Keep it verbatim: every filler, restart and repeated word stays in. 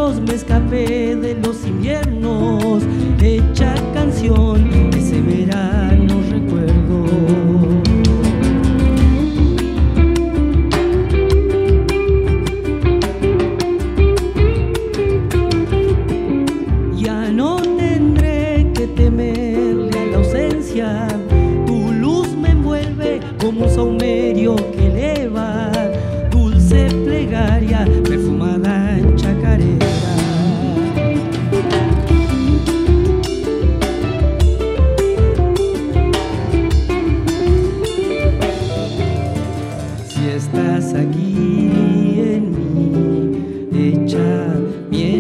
años me escapé de los inviernos, hecha canción, ese verano recuerdo. Ya no tendré que temerle a la ausencia, tu luz me envuelve como un saumerio que eleva, dulce plegaria perfumada en chacarera. Si estás aquí en mí, echa miel